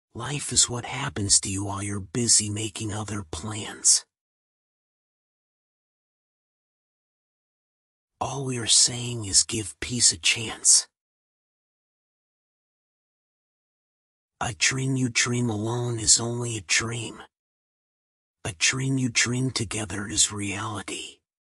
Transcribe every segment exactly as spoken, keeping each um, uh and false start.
Life is what happens to you while you're busy making other plans. All we are saying is give peace a chance. A dream you dream alone is only a dream. A dream you dream together is reality.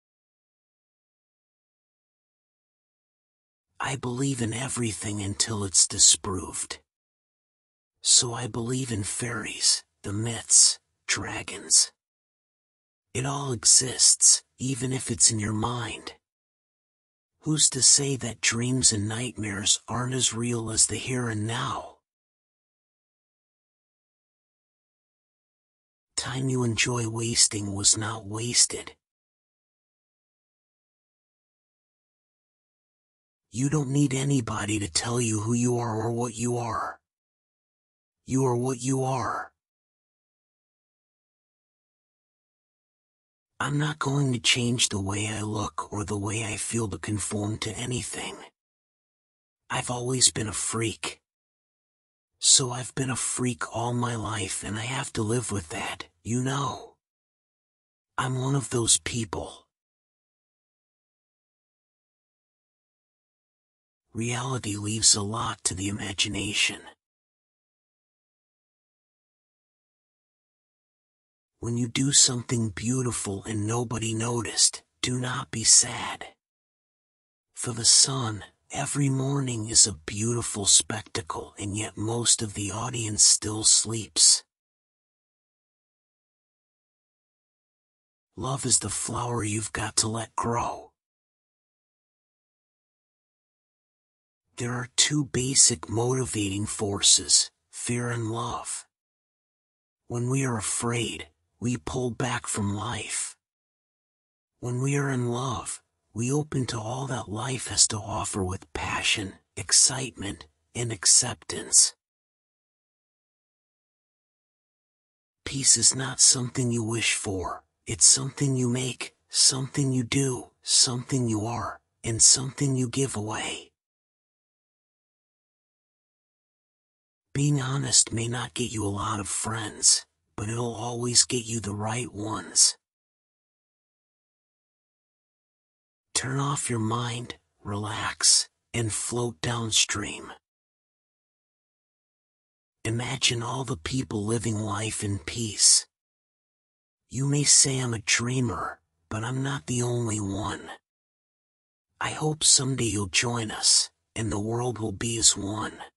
I believe in everything until it's disproved. So I believe in fairies, the myths, dragons. It all exists, even if it's in your mind. Who's to say that dreams and nightmares aren't as real as the here and now? Time you enjoy wasting was not wasted. You don't need anybody to tell you who you are or what you are. You are what you are. I'm not going to change the way I look or the way I feel to conform to anything. I've always been a freak. So I've been a freak all my life and I have to live with that, you know. I'm one of those people. Reality leaves a lot to the imagination. When you do something beautiful and nobody noticed, do not be sad. For the sun, every morning is a beautiful spectacle, and yet most of the audience still sleeps. Love is the flower you've got to let grow. There are two basic motivating forces, fear and love. When we are afraid, we pull back from life. When we are in love, we open to all that life has to offer with passion, excitement, and acceptance. Peace is not something you wish for, it's something you make, something you do, something you are, and something you give away. Being honest may not get you a lot of friends, but it'll always get you the right ones. Turn off your mind, relax, and float downstream. Imagine all the people living life in peace. You may say I'm a dreamer, but I'm not the only one. I hope someday you'll join us, and the world will be as one.